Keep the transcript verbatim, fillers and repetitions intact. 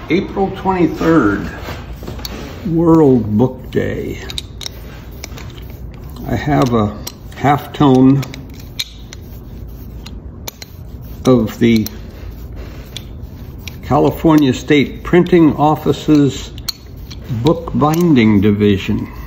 April twenty-third, World Book Day. I have a halftone of the California State Printing Office's bookbinding division.